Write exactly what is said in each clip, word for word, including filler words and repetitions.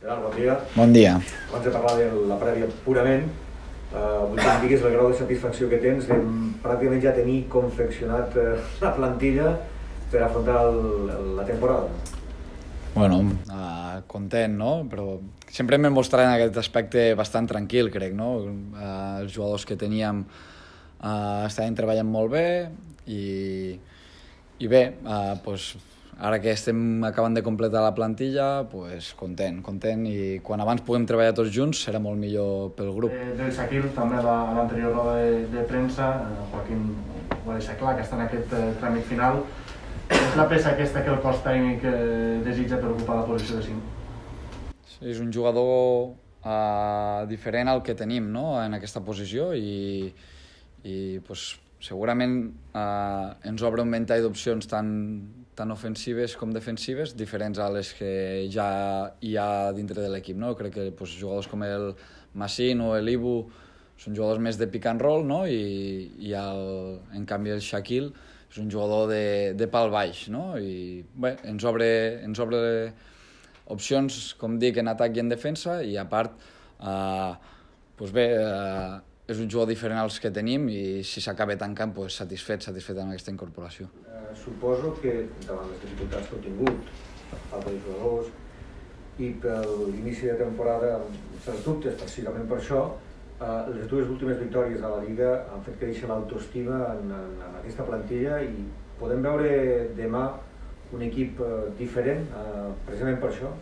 Gerard, bon dia. Bon dia. Abans de parlar de la prèvia purament, eh, vull que em diguis el grau de satisfacció que tens de pràcticament ja tenir confeccionat eh, la plantilla per afrontar el, la temporada. Bueno, uh, content, no? Però sempre m'he mostrat en aquest aspecte bastant tranquil, crec, no? Uh, els jugadors que teníem uh, estaven treballant molt bé i, i bé, uh, pues, ara que estem acabant de completar la plantilla, pues, content, content i quan abans puguem treballar tots junts serà molt millor pel grup. Eh, del Shaquille, també a l'anterior roda de, de premsa, eh, Joaquín ho va deixar clar, que està en aquest eh, tràmit final. És la peça aquesta que el cos tècnic eh, desitja per ocupar la posició de cinc? Sí, és un jugador uh, diferent al que tenim, no?, en aquesta posició i, i pues, segurament uh, ens obre un ventall d'opcions tan, tan ofensives com defensives, diferents a les que ja hi ha dintre de l'equip, no? Crec que pues, jugadors com el Massin o el Ibu són jugadors més de pick and roll, no? I, i el, en canvi el Shaquille és un jugador de, de pal baix, no? I bé, ens obre, ens obre opcions, com dic, en atac i en defensa, i a part, eh, doncs bé, eh, és un jugador diferent als que tenim i si s'acaba tancant, doncs satisfet, satisfet amb aquesta incorporació. Eh, suposo que davant les dificultats que heu tingut, falta de jugadors, i per l'inici de temporada, els dubtes, precisament per això, Uh, les dues últimes victòries a la Lliga han fet créixer l'autoestima en, en, en aquesta plantilla i podem veure demà un equip uh, diferent, uh, precisament per això?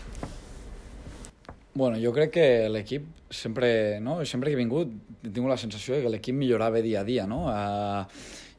Bueno, jo crec que l'equip sempre, no? sempre que he vingut he tingut la sensació que l'equip millorava dia a dia, no? Uh,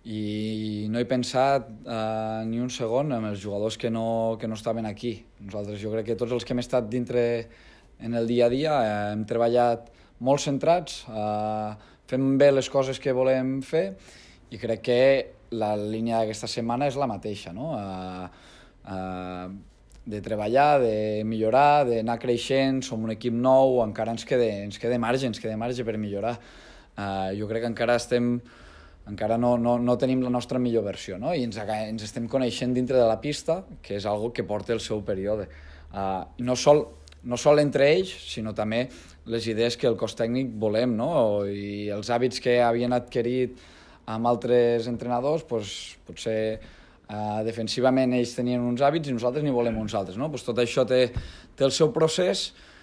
i no he pensat uh, ni un segon en els jugadors que no, que no estaven aquí. Nosaltres, jo crec que tots els que hem estat dintre en el dia a dia uh, hem treballat molt centrats, eh, fem bé les coses que volem fer i crec que la línia d'aquesta setmana és la mateixa, no? Eh, eh, de treballar, de millorar, d'anar creixent, som un equip nou, encara ens queda, ens queda marge, ens queda marge per millorar. Eh, jo crec que encara estem, encara no, no, no tenim la nostra millor versió, no? I ens, ens estem coneixent dintre de la pista, que és algo que porta el seu període. Eh, no sol no sol entre ells, sinó també les idees que el cos tècnic volem, no? I els hàbits que havien adquirit amb altres entrenadors, doncs, potser eh, defensivament ells tenien uns hàbits i nosaltres n'hi volem uns altres, no? Pues tot això té, té el seu procés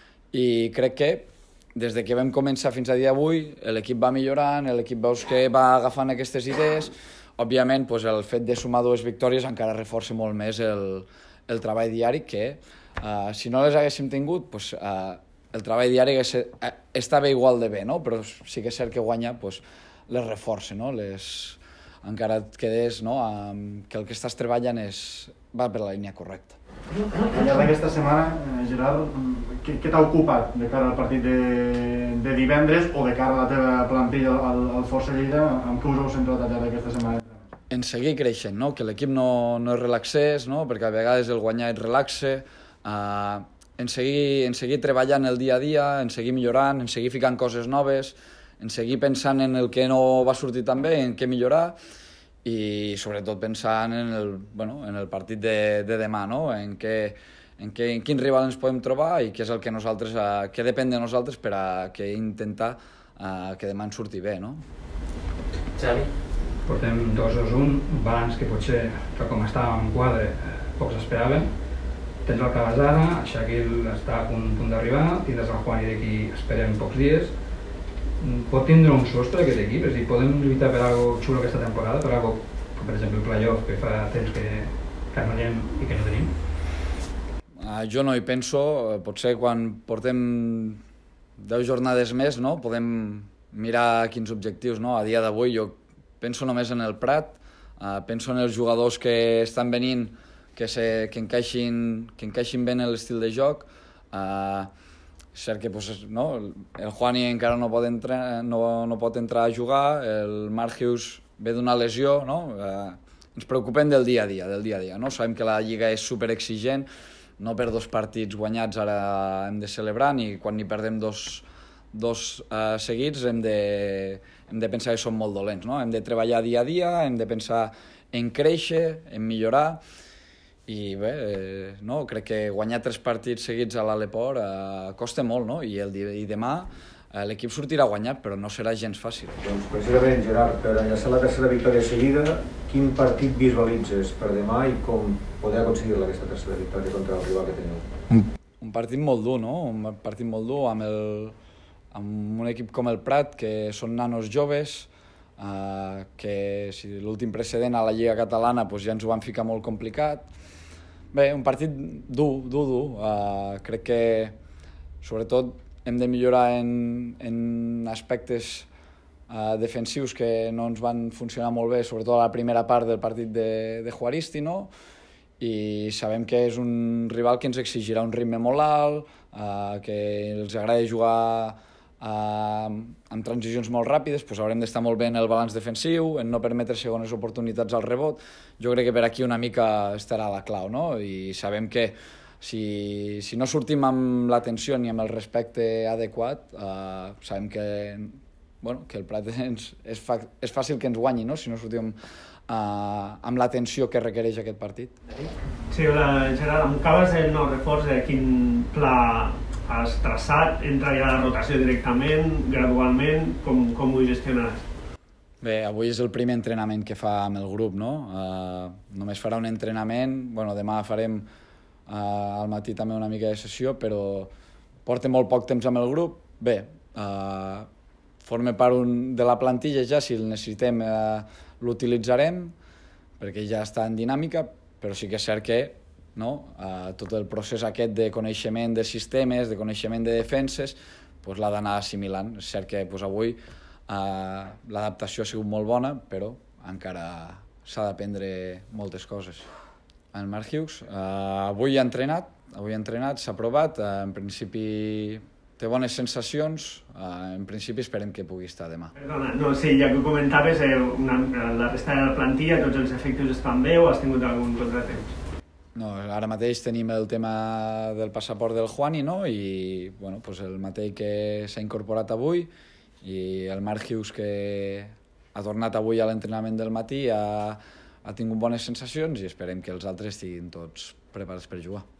i crec que des de que vam començar fins a dia d'avui l'equip va millorant, l'equip veus que va agafant aquestes idees. Òbviament, pues, el fet de sumar dues victòries encara reforça molt més el, el treball diari que Uh, si no les haguéssim tingut, pues, uh, el treball diari hagués, uh, estava igual de bé, no? Però sí que és cert que guanyar pues, les reforça, no? Les... encara et quedes, no? Um, que el que estàs treballant és... va per la línia correcta. Al llarg d'aquesta setmana, eh, Gerard, què, què t'ha ocupat de cara al partit de, de divendres o de cara a la teva plantilla al, al Força Lleida? Amb què us heu centrat al llarg d'aquesta setmana? En seguir creixent, no? Que l'equip no, no es relaxés, no? Perquè a vegades el guanyar et relaxa. Uh, en, seguir, en seguir treballant el dia a dia, en seguir millorant, en seguir ficant coses noves, en seguir pensant en el que no va sortir tan bé, en què millorar i sobretot pensant en el, bueno, en el partit de, de demà, no? En, què, en, què, en quin rival ens podem trobar i què és el que nosaltres, uh, què depèn de nosaltres per a que intentar uh, que demà ens surti bé, no? Xavi? Portem dos dos un, un balanç que potser, que com estàvem en quadre, pocs esperaven. Tens el Cabasara, el Shaquille està a punt, punt d'arribar, tindràs el Juani d'aquí, esperem, pocs dies. Pot tindre un sostre aquest equip? És a dir, podem lluitar per alguna xulo aquesta temporada, per alguna com per exemple el playoff, que fa temps que, que armallem i que no tenim? Uh, jo no hi penso, potser quan portem deu jornades més, no? Podem mirar quins objectius, no? A dia d'avui jo penso només en el Prat, uh, penso en els jugadors que estan venint que, se, que, encaixin, que encaixin bé en l'estil de joc. Uh, és cert que pues, no, el Juani encara no pot, entrar, no, no pot entrar a jugar, el Mark Hughes ve d'una lesió, no? Uh, ens preocupem del dia a dia, del dia a dia, no? Sabem que la Lliga és superexigent, no per dos partits guanyats ara hem de celebrar, ni quan n'hi perdem dos, dos uh, seguits hem de, hem de pensar que som molt dolents, no? Hem de treballar dia a dia, hem de pensar en créixer, en millorar, i bé, eh, no, crec que guanyar tres partits seguits a l'Aleport eh, costa molt, no? I, el, i demà eh, l'equip sortirà guanyat, però no serà gens fàcil. Doncs precisament, Gerard, per enllaçar la tercera victòria seguida, quin partit visualitzes per demà i com poder aconseguir aquesta tercera victòria contra el rival que teniu? Un, un partit molt dur, no? Un partit molt dur amb, el, amb un equip com el Prat, que són nanos joves, Uh, que si l'últim precedent a la Lliga Catalana pues, ja ens ho van ficar molt complicat. Bé, un partit dur, dur, dur. Uh, crec que sobretot hem de millorar en, en aspectes uh, defensius que no ens van funcionar molt bé, sobretot a la primera part del partit de, de Juaristi, no? I sabem que és un rival que ens exigirà un ritme molt alt, uh, que els agrada jugar Uh, amb transicions molt ràpides, doncs haurem d'estar molt bé en el balanç defensiu, en no permetre segones oportunitats al rebot. Jo crec que per aquí una mica estarà la clau, no? I sabem que si, si no sortim amb l'atenció ni amb el respecte adequat, uh, sabem que, bueno, que el Prat ens, és, fa, és fàcil que ens guanyi, no? Si no sortim uh, amb l'atenció que requereix aquest partit. Sí, hola Gerard, em acabes el nou reforç, eh, quin pla has traçat, entra ja la rotació directament, gradualment, com, com ho gestionaràs? Bé, avui és el primer entrenament que fa amb el grup, no? Uh, només farà un entrenament, bueno, demà farem uh, al matí també una mica de sessió, però porta molt poc temps amb el grup. Bé, uh, forma part un, de la plantilla ja, si el necessitem uh, l'utilitzarem, perquè ja està en dinàmica, però sí que és cert que no? Uh, tot el procés aquest de coneixement de sistemes, de coneixement de defenses, pues, l'ha d'anar assimilant. És cert que pues, avui uh, l'adaptació ha sigut molt bona, però encara s'ha d'aprendre moltes coses. En Marc Hughes, uh, avui ha entrenat, avui ha entrenat, s'ha provat, uh, en principi té bones sensacions, uh, en principi esperem que pugui estar demà. Perdona, no, sí, ja que ho comentaves, eh, una, la resta de la plantilla, tots els efectius estan bé o has tingut algun contratemps? No, ara mateix tenim el tema del passaport del Juani, no? I bueno, pues el mateix que s'ha incorporat avui i el Marc Hughes, que ha tornat avui a l'entrenament del matí, ha, ha tingut bones sensacions i esperem que els altres estiguin tots preparats per jugar.